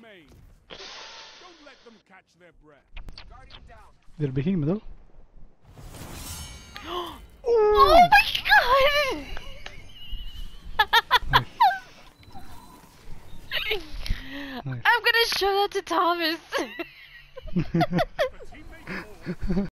They're behind me though. Oh my god! Nice. I'm gonna show that to Thomas.